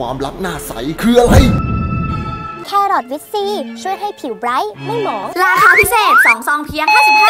ความลับหน้าใสคืออะไรแครอทวิตซีช่วยให้ผิวไบรท์ไม่หมองราคาพิเศษ2 ซองเพียง55